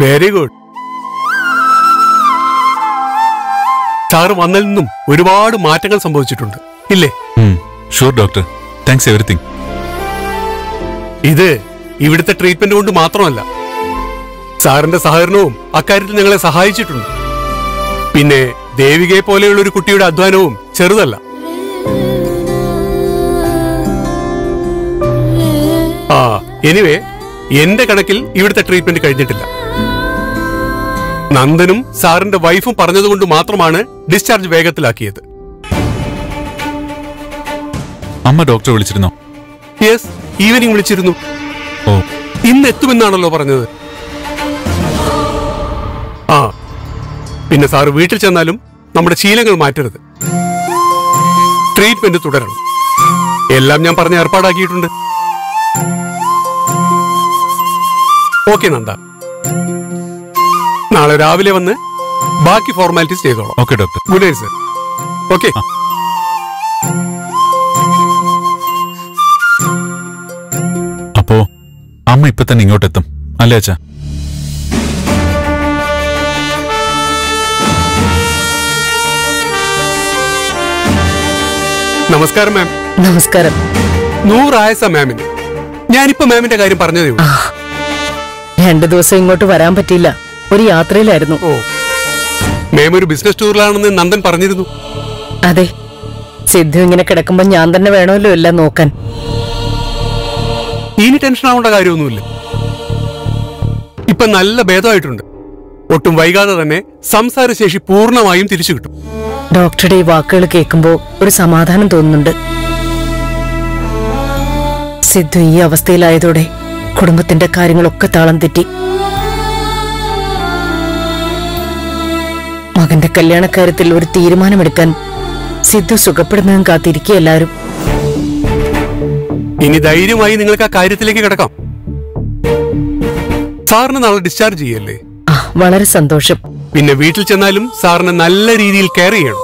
Very good. Sir വന്നതിൽ നിന്നും ഒരുപാട് മാറ്റങ്ങൾ സംഭവിച്ചിട്ടുണ്ട് ഇല്ലേ? Sure doctor, thanks everything. ഇത് ഇവിടുത്തെ ട്രീറ്റ്മെന്റ് കൊണ്ട് മാത്രമല്ല, സാറിന്റെ സഹകരണവും അക്കാര്യത്തിൽ ഞങ്ങളെ സഹായിച്ചിട്ടുണ്ട്. പിന്നെ ദേവികയെ പോലെയുള്ള ഒരു കുട്ടിയുടെ അധ്വാനവും ചെറുതല്ല. എനിവേ, എന്റെ കണക്കിൽ ഇവിടുത്തെ ട്രീറ്റ്മെന്റ് കഴിഞ്ഞിട്ടില്ല. നന്ദനും സാറിന്റെ വൈഫും പറഞ്ഞതുകൊണ്ട് മാത്രമാണ് ഡിസ്ചാർജ് വേഗത്തിലാക്കിയത്. അമ്മ ഡോക്ടറെ വിളിച്ചിരുന്നോ? യെസ്, ഈവനിങ് വിളിച്ചിരുന്നു. ഓ, ഇന്ന് എത്തുമെന്നാണല്ലോ പറഞ്ഞത്. പിന്നെ സാറ് വീട്ടിൽ ചെന്നാലും നമ്മുടെ ശീലങ്ങൾ മാറ്റരുത്. ട്രീറ്റ്മെന്റ് തുടരണം. എല്ലാം ഞാൻ പറഞ്ഞ് ഏർപ്പാടാക്കിയിട്ടുണ്ട്. ഓക്കെ നന്ദ, നാളെ രാവിലെ വന്ന് ബാക്കി ഫോർമാലിറ്റീസ് ചെയ്തോളാം. Okay doctor. Good night sir. Okay. അപ്പോ അമ്മ ഇപ്പൊ തന്നെ ഇങ്ങോട്ടെത്തും അല്ലേ അച്ഛാ? നമസ്കാരം മാം. നമസ്കാരം. 100 ആയസ മാമിന്. ഞാനിപ്പോ മാമിന്റെ കാര്യം പറഞ്ഞതേ ഉള്ളൂ. 2 ദിവസം ഇങ്ങോട്ട് വരാൻ പറ്റിയില്ല, ഒരു യാത്രയിലായിരുന്നു. ഓ, മാം ഒരു ബിസിനസ് ടൂറിലാണെന്ന് നന്ദൻ പറഞ്ഞിരുന്നു. അതെ, സിദ്ധു ഇങ്ങനെ കിടക്കുമ്പോ ഞാൻ തന്നെ വേണമല്ലോ എല്ലാം നോക്കാൻ. ഇനി ടെൻഷൻ ആവേണ്ട കാര്യമൊന്നുമില്ല. ഇപ്പൊ നല്ല ഭേദമായിട്ടുണ്ട്. ഒട്ടും വൈകാതെ തന്നെ സംസാരശേഷി പൂർണ്ണമായും തിരിച്ചു കിട്ടും. ഡോക്ടറുടെ ഈ വാക്കുകൾ കേൾക്കുമ്പോ ഒരു സമാധാനം തോന്നുന്നുണ്ട്. സിദ്ധു ഈ അവസ്ഥയിലായതോടെ കുടുംബത്തിന്റെ കാര്യങ്ങളൊക്കെ താളം തെറ്റി. മകന്റെ കല്യാണക്കാര്യത്തിൽ ഒരു തീരുമാനമെടുക്കാൻ സിദ്ധു സുഖപ്പെടുന്നതും കാത്തിരിക്കുക എല്ലാവരും. ഇനി ധൈര്യമായി നിങ്ങൾക്ക് ആ കാര്യത്തിലേക്ക് കിടക്കാം. സാറിന് നാളെ ഡിസ്ചാർജ് ചെയ്യല്ലേ? വളരെ സന്തോഷം. പിന്നെ വീട്ടിൽ ചെന്നാലും സാറിന് നല്ല രീതിയിൽ കെയർ ചെയ്യണം.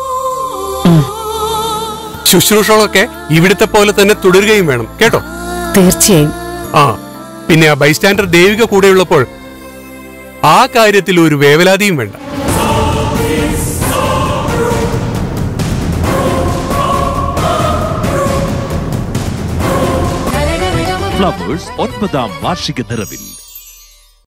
ശുശ്രൂഷകളൊക്കെ ഇവിടുത്തെ പോലെ തന്നെ തുടരുകയും വേണം കേട്ടോ? തീർച്ചയായും. പിന്നെ ആ ബൈസ്റ്റാൻഡർ ദേവിക കൂടെയുള്ളപ്പോൾ ആ കാര്യത്തിൽ ഒരു വേവലാതിയും വേണ്ട. ഫ്ലവേഴ്സ് 9ാം വാർഷിക നിറവിൽ